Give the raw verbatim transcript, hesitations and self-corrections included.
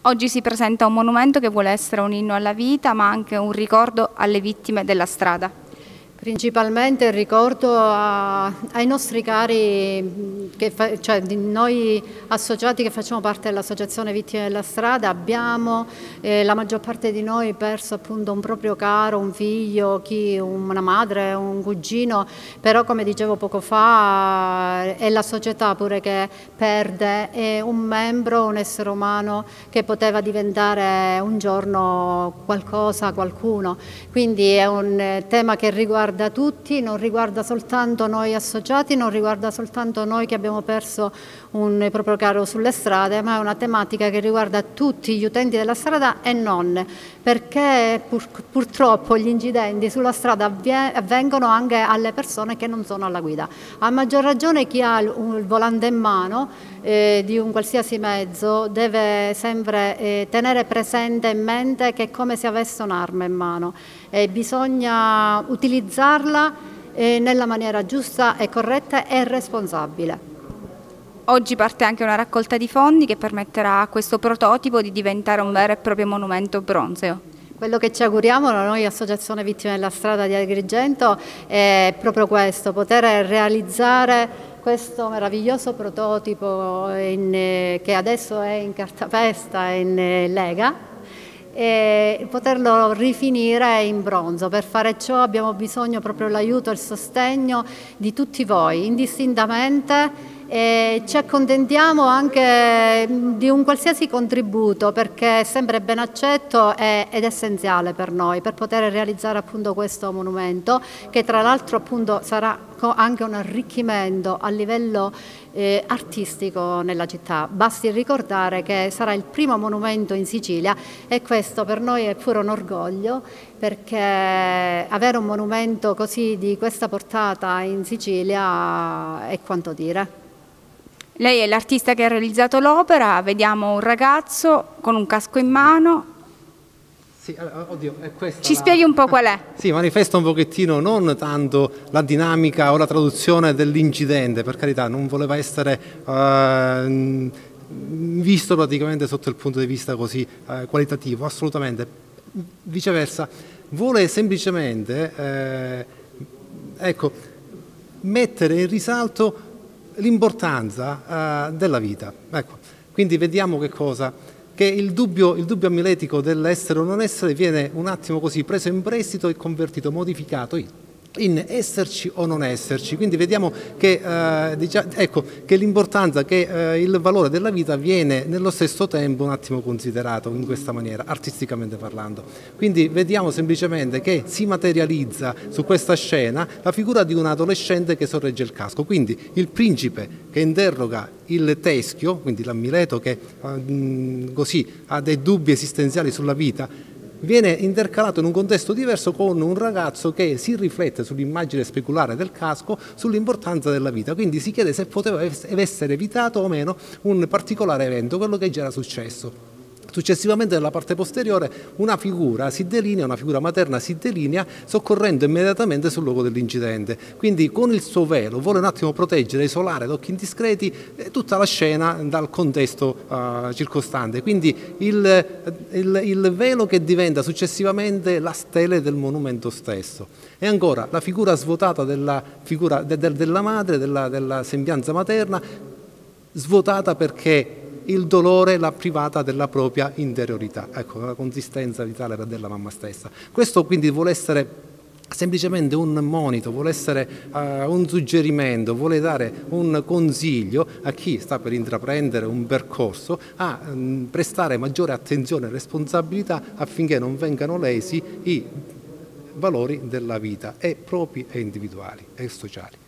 Oggi si presenta un monumento che vuole essere un inno alla vita, ma anche un ricordo alle vittime della strada. Principalmente il ricordo a, ai nostri cari, che fa, cioè di noi associati che facciamo parte dell'Associazione Vittime della Strada. Abbiamo, eh, la maggior parte di noi, perso appunto un proprio caro, un figlio, chi, una madre, un cugino, però come dicevo poco fa è la società pure che perde è un membro, un essere umano che poteva diventare un giorno qualcosa, qualcuno. Quindi è un tema che riguarda da tutti, non riguarda soltanto noi associati, non riguarda soltanto noi che abbiamo perso un proprio caro sulle strade, ma è una tematica che riguarda tutti gli utenti della strada e non, perché pur, purtroppo gli incidenti sulla strada avvengono anche alle persone che non sono alla guida. A maggior ragione chi ha il, il volante in mano eh, di un qualsiasi mezzo deve sempre eh, tenere presente in mente che è come se avesse un'arma in mano e bisogna utilizzarla eh, nella maniera giusta e corretta e responsabile. Oggi parte anche una raccolta di fondi che permetterà a questo prototipo di diventare un vero e proprio monumento bronzeo. Quello che ci auguriamo noi Associazione Vittime della Strada di Agrigento è proprio questo, poter realizzare questo meraviglioso prototipo in, che adesso è in cartapesta in Lega, e poterlo rifinire in bronzo. Per fare ciò abbiamo bisogno proprio dell'aiuto e il sostegno di tutti voi, indistintamente, e ci accontentiamo anche di un qualsiasi contributo perché è sempre ben accetto ed è essenziale per noi per poter realizzare appunto questo monumento che tra l'altro appunto sarà anche un arricchimento a livello eh, artistico nella città. Basti ricordare che sarà il primo monumento in Sicilia e questo per noi è pure un orgoglio perché avere un monumento così di questa portata in Sicilia è quanto dire. Lei è l'artista che ha realizzato l'opera, vediamo un ragazzo con un casco in mano. Sì, oddio, è questa Ci la... spieghi un po' qual è? Sì, manifesta un pochettino non tanto la dinamica o la traduzione dell'incidente, per carità, non voleva essere uh, visto praticamente sotto il punto di vista così uh, qualitativo, assolutamente. Viceversa, vuole semplicemente eh, ecco, mettere in risalto l'importanza uh, della vita. Ecco, quindi vediamo che cosa? Che il dubbio, il dubbio amiletico dell'essere o non essere viene un attimo così preso in prestito e convertito, modificato in, in esserci o non esserci. Quindi vediamo che, uh, diciamo, ecco, che l'importanza, che uh, il valore della vita viene nello stesso tempo un attimo considerato in questa maniera, artisticamente parlando. Quindi vediamo semplicemente che si materializza su questa scena la figura di un adolescente che sorregge il casco. Quindi il principe che interroga il teschio, quindi l'Amleto che uh, così ha dei dubbi esistenziali sulla vita, viene intercalato in un contesto diverso con un ragazzo che si riflette sull'immagine speculare del casco, sull'importanza della vita, quindi si chiede se poteva essere evitato o meno un particolare evento, quello che già era successo. Successivamente nella parte posteriore una figura si delinea, una figura materna si delinea soccorrendo immediatamente sul luogo dell'incidente. Quindi con il suo velo vuole un attimo proteggere, isolare da occhi indiscreti tutta la scena dal contesto uh, circostante. Quindi il, il, il velo che diventa successivamente la stele del monumento stesso. E ancora la figura svuotata della, figura de, de, della madre, della, della sembianza materna, svuotata perché il dolore l'ha privata della propria interiorità, ecco, la consistenza vitale della mamma stessa. Questo quindi vuole essere semplicemente un monito, vuole essere uh, un suggerimento, vuole dare un consiglio a chi sta per intraprendere un percorso a um, prestare maggiore attenzione e responsabilità affinché non vengano lesi i valori della vita, e propri e individuali e sociali.